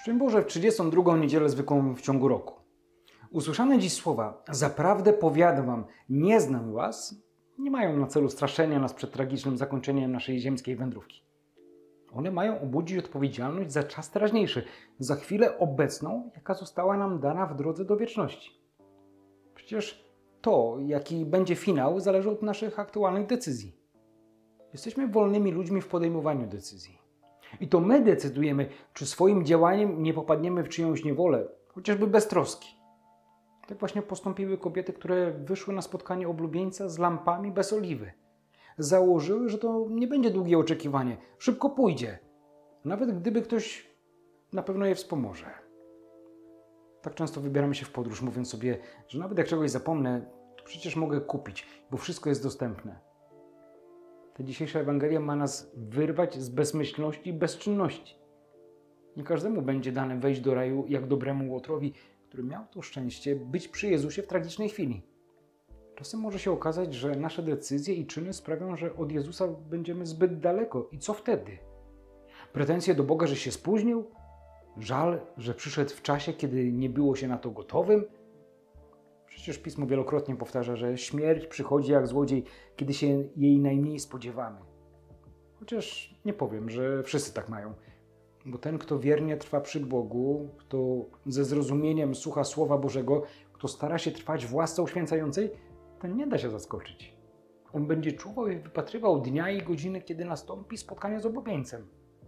Szczęść Boże, w 32. niedzielę zwykłą w ciągu roku. Usłyszane dziś słowa "Zaprawdę powiadam wam, nie znam was" nie mają na celu straszenia nas przed tragicznym zakończeniem naszej ziemskiej wędrówki. One mają obudzić odpowiedzialność za czas teraźniejszy, za chwilę obecną, jaka została nam dana w drodze do wieczności. Przecież to, jaki będzie finał, zależy od naszych aktualnych decyzji. Jesteśmy wolnymi ludźmi w podejmowaniu decyzji. I to my decydujemy, czy swoim działaniem nie popadniemy w czyjąś niewolę, chociażby bez troski. Tak właśnie postąpiły kobiety, które wyszły na spotkanie oblubieńca z lampami bez oliwy. Założyły, że to nie będzie długie oczekiwanie, szybko pójdzie. Nawet gdyby ktoś na pewno je wspomoże. Tak często wybieramy się w podróż, mówiąc sobie, że nawet jak czegoś zapomnę, to przecież mogę kupić, bo wszystko jest dostępne. Ta dzisiejsza Ewangelia ma nas wyrwać z bezmyślności i bezczynności. Nie każdemu będzie dane wejść do raju jak dobremu łotrowi, który miał to szczęście być przy Jezusie w tragicznej chwili. Czasem może się okazać, że nasze decyzje i czyny sprawią, że od Jezusa będziemy zbyt daleko. I co wtedy? Pretensje do Boga, że się spóźnił? Żal, że przyszedł w czasie, kiedy nie było się na to gotowym? Przecież Pismo wielokrotnie powtarza, że śmierć przychodzi jak złodziej, kiedy się jej najmniej spodziewamy. Chociaż nie powiem, że wszyscy tak mają. Bo ten, kto wiernie trwa przy Bogu, kto ze zrozumieniem słucha Słowa Bożego, kto stara się trwać w łasce uświęcającej, ten nie da się zaskoczyć. On będzie czuwał i wypatrywał dnia i godziny, kiedy nastąpi spotkanie z oblubieńcem.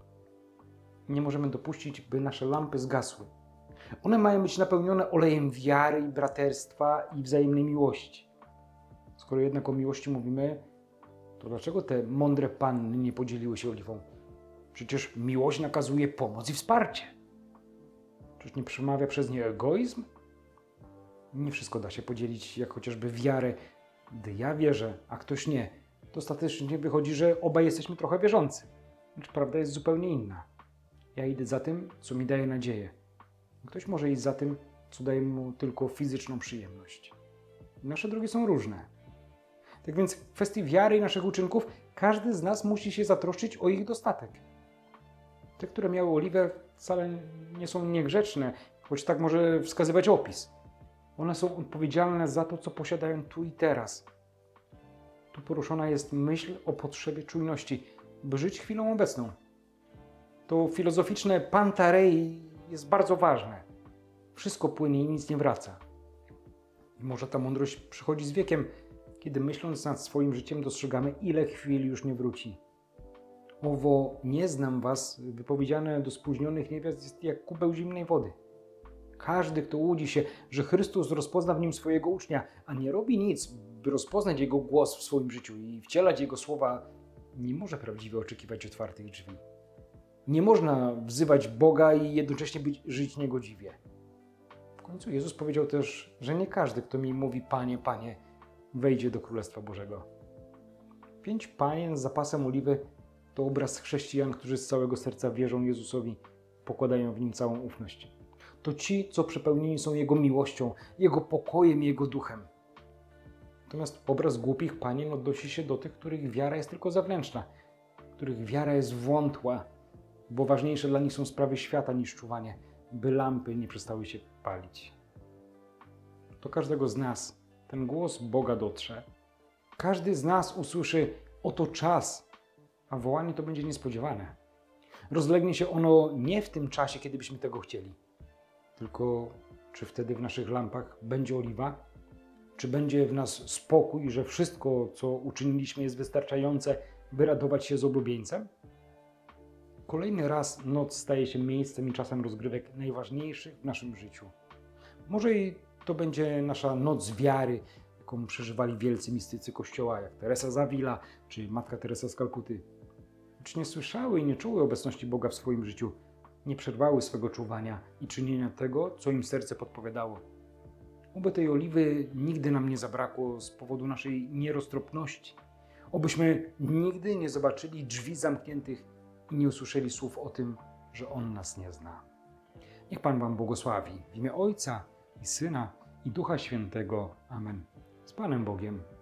Nie możemy dopuścić, by nasze lampy zgasły. One mają być napełnione olejem wiary i braterstwa i wzajemnej miłości. Skoro jednak o miłości mówimy, to dlaczego te mądre panny nie podzieliły się oliwą? Przecież miłość nakazuje pomoc i wsparcie. Czyż nie przemawia przez nie egoizm? Nie wszystko da się podzielić, jak chociażby wiarę. Gdy ja wierzę, a ktoś nie, to ostatecznie wychodzi, że obaj jesteśmy trochę wierzący. Lecz prawda jest zupełnie inna. Ja idę za tym, co mi daje nadzieję. Ktoś może iść za tym, co daje mu tylko fizyczną przyjemność. Nasze drogi są różne. Tak więc w kwestii wiary i naszych uczynków każdy z nas musi się zatroszczyć o ich dostatek. Te, które miały oliwę, wcale nie są niegrzeczne, choć tak może wskazywać opis. One są odpowiedzialne za to, co posiadają tu i teraz. Tu poruszona jest myśl o potrzebie czujności, by żyć chwilą obecną. To filozoficzne pantarei jest bardzo ważne. Wszystko płynie i nic nie wraca. I może ta mądrość przychodzi z wiekiem, kiedy myśląc nad swoim życiem dostrzegamy, ile chwil już nie wróci. Owo "nie znam was" wypowiedziane do spóźnionych niewiast jest jak kubeł zimnej wody. Każdy, kto łudzi się, że Chrystus rozpozna w nim swojego ucznia, a nie robi nic, by rozpoznać Jego głos w swoim życiu i wcielać Jego słowa, nie może prawdziwie oczekiwać otwartych drzwi. Nie można wzywać Boga i jednocześnie żyć niegodziwie. W końcu Jezus powiedział też, że nie każdy, kto mi mówi Panie, Panie, wejdzie do Królestwa Bożego. 5 panien z zapasem oliwy to obraz chrześcijan, którzy z całego serca wierzą Jezusowi, pokładają w Nim całą ufność. To ci, co przepełnieni są Jego miłością, Jego pokojem i Jego duchem. Natomiast obraz głupich panien odnosi się do tych, których wiara jest tylko zewnętrzna, których wiara jest wątła, bo ważniejsze dla nich są sprawy świata niż czuwanie, by lampy nie przestały się palić. Do każdego z nas ten głos Boga dotrze. Każdy z nas usłyszy: oto czas, a wołanie to będzie niespodziewane. Rozlegnie się ono nie w tym czasie, kiedy byśmy tego chcieli, tylko czy wtedy w naszych lampach będzie oliwa? Czy będzie w nas spokój, że wszystko, co uczyniliśmy, jest wystarczające, by radować się z oblubieńcem? Kolejny raz noc staje się miejscem i czasem rozgrywek najważniejszych w naszym życiu. Może i to będzie nasza noc wiary, jaką przeżywali wielcy mistycy Kościoła, jak Teresa z Avila czy Matka Teresa z Kalkuty. Lecz nie słyszały i nie czuły obecności Boga w swoim życiu, nie przerwały swego czuwania i czynienia tego, co im serce podpowiadało. Oby tej oliwy nigdy nam nie zabrakło z powodu naszej nieroztropności. Obyśmy nigdy nie zobaczyli drzwi zamkniętych i nie usłyszeli słów o tym, że On nas nie zna. Niech Pan wam błogosławi w imię Ojca i Syna i Ducha Świętego. Amen. Z Panem Bogiem.